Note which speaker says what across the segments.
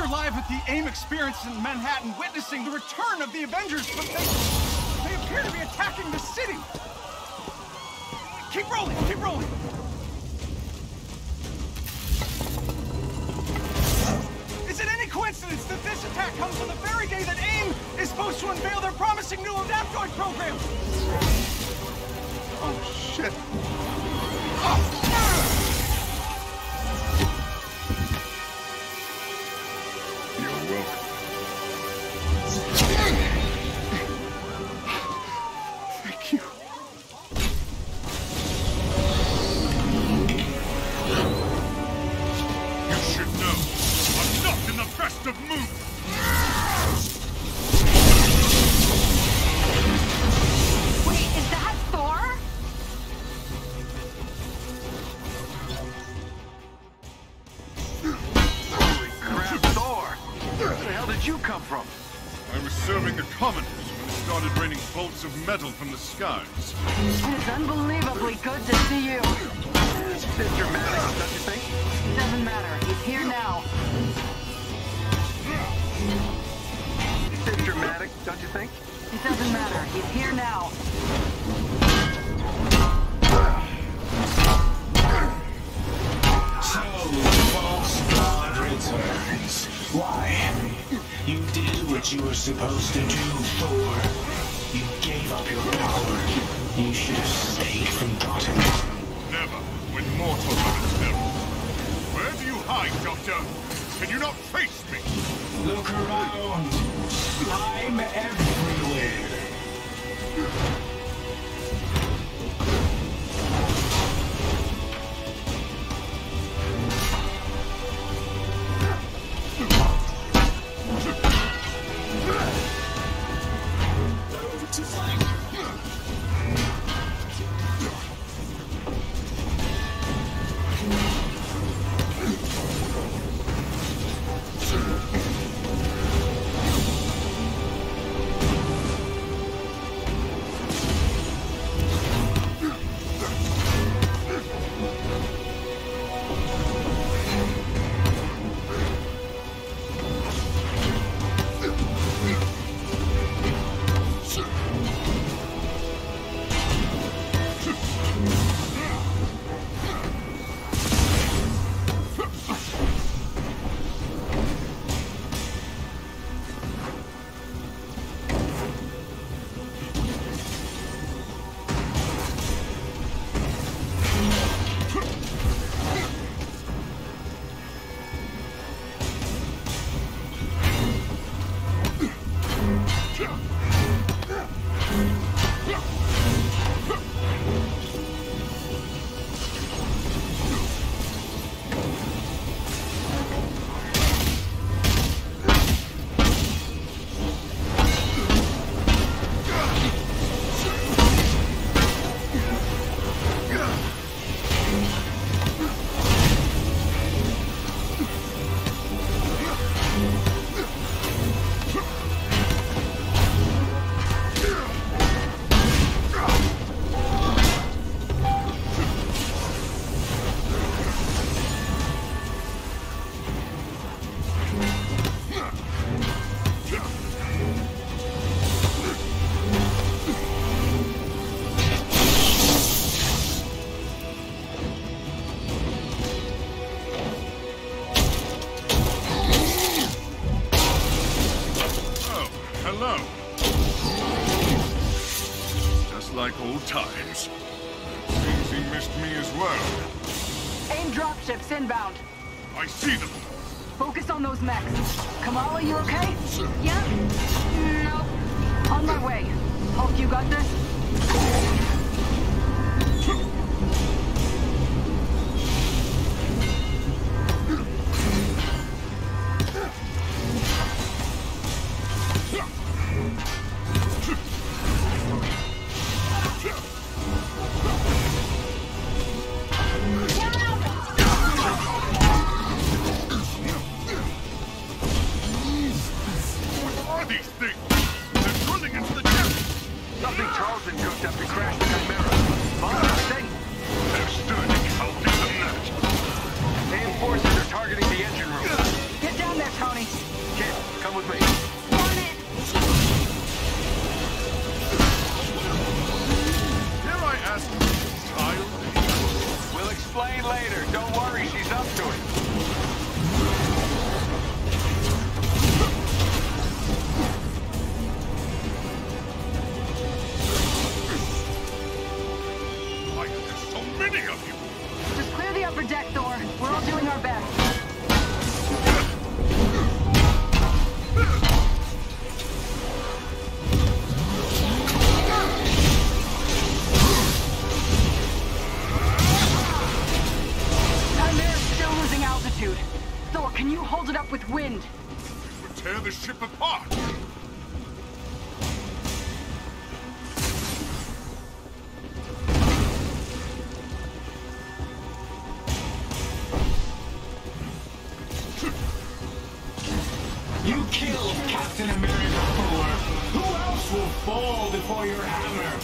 Speaker 1: here live at the AIM experience in Manhattan, witnessing the return of the Avengers, but they appear to be attacking the city. Keep rolling, keep rolling. Is it any coincidence that this attack comes on the very day that AIM is supposed to unveil their promising new Adaptoid program? Oh, shit.
Speaker 2: You're welcome.
Speaker 1: Thank you.
Speaker 2: You should know, I'm not in the best of moods.
Speaker 3: Wait, is that Thor?
Speaker 1: Holy crap, Thor! Where the hell did you come from?
Speaker 2: I was serving the commoners when it started raining bolts of metal from the skies.
Speaker 3: It's unbelievably good to see you.
Speaker 1: It's a bit dramatic, don't you think?
Speaker 3: Doesn't matter, he's here now.
Speaker 1: A bit dramatic, don't you think?
Speaker 3: It doesn't matter, he's here now.
Speaker 4: So, the false god returns. Why? You did what you were supposed to do, Thor. You gave up your power. You should have stayed from Gotham.
Speaker 2: Never, when mortals are in peril. Where do you hide, Doctor? Can you not face me?
Speaker 4: Look around. I'm everywhere.
Speaker 2: Hello. Just like old times. Seems he missed me as well.
Speaker 3: AIM dropships inbound.
Speaker 2: I see them.
Speaker 3: Focus on those mechs. Kamala, you okay? Yeah. Nope. On my way. Hulk, you got this?
Speaker 2: What are these things? They're running into the depths.
Speaker 1: Something Charleston cooked up to crash
Speaker 3: altitude. Thor, can you hold it up with wind?
Speaker 2: Would tear the ship apart.
Speaker 4: You killed Captain America, Thor. Who else will fall before your hammer?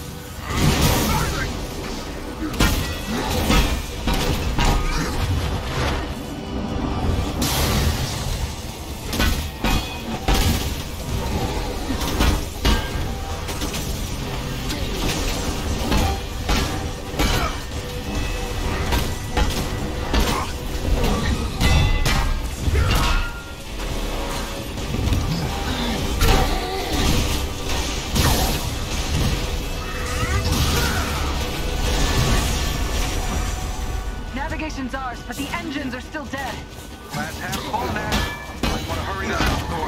Speaker 3: Navigation's ours, but the engines are still dead.
Speaker 1: Glass half full now. Might want to hurry this up, Thor.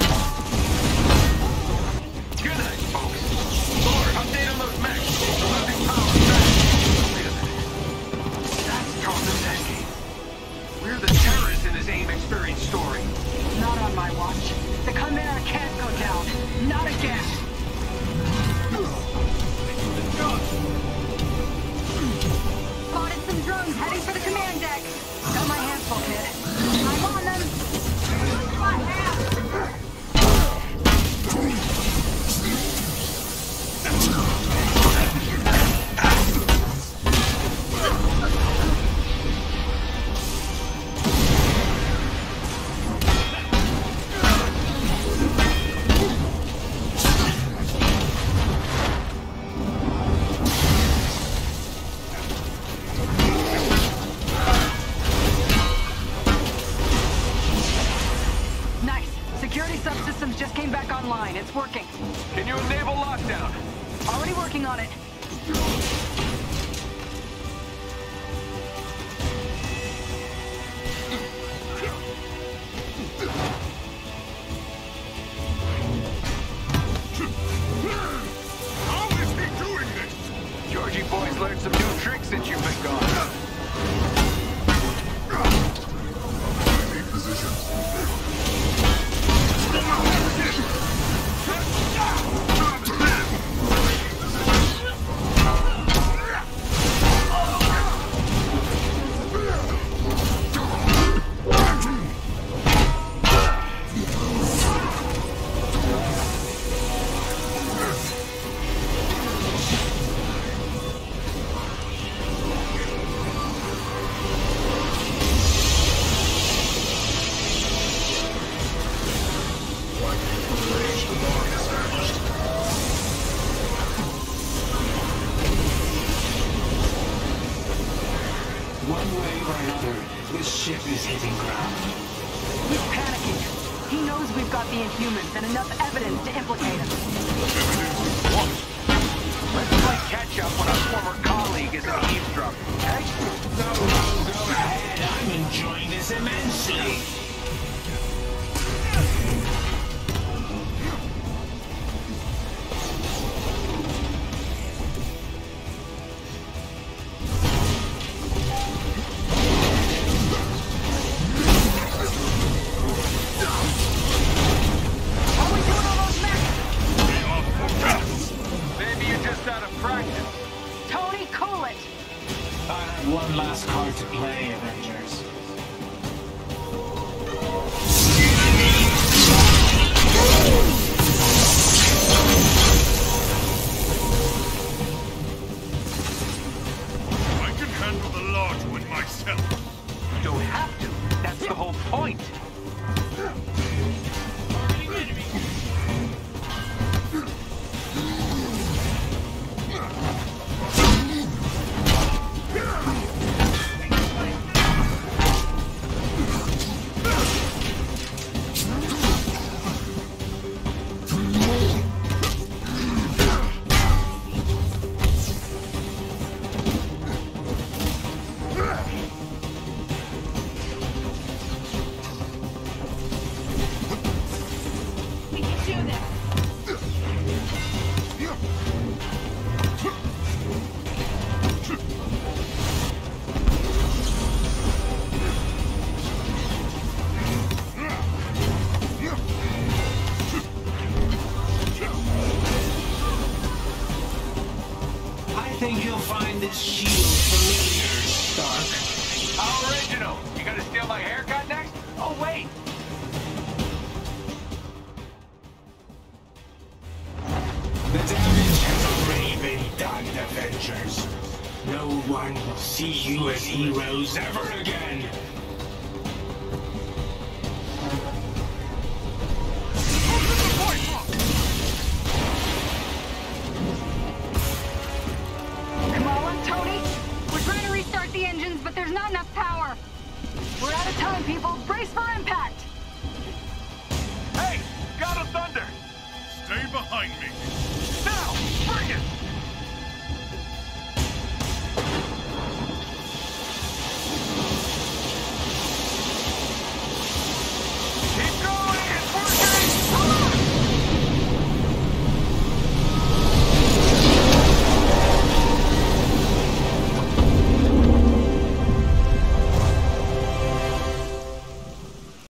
Speaker 1: Good night, folks. Thor, update on those mechs. Losing power fast. Wait a minute. That's Thor Domination. We're the terrorists in this AIM experience story.
Speaker 3: Not on my watch. The Chimera can't go down. Not again. Spotted some drones heading for the command deck. Got my hands full, kid. I'm on them. Security subsystems just came back online. It's working.
Speaker 1: Can you enable lockdown?
Speaker 3: Already working on it.
Speaker 2: How is he doing this?
Speaker 1: Georgie boy's learned some new tricks since you've been gone.
Speaker 2: I need positions.
Speaker 4: One way or another, this ship is hitting ground.
Speaker 3: He's panicking. He knows we've got the Inhumans and enough evidence to implicate him.
Speaker 2: What?
Speaker 1: Let's play catch-up when a former colleague isn't eavesdropping, okay?
Speaker 4: No, go ahead. I'm enjoying this immensely. One last card to play, Avengers.
Speaker 2: I can handle the large one myself.
Speaker 1: You don't have to. That's the whole point.
Speaker 4: shield familiars, Stark.
Speaker 1: How original. You gonna steal my haircut next? Oh, wait.
Speaker 4: The damage has already been done, Avengers. No one will see you as heroes ever again.
Speaker 3: Kamala, Tony, we're trying to restart the engines, but there's not enough power. We're out of time, people. Brace for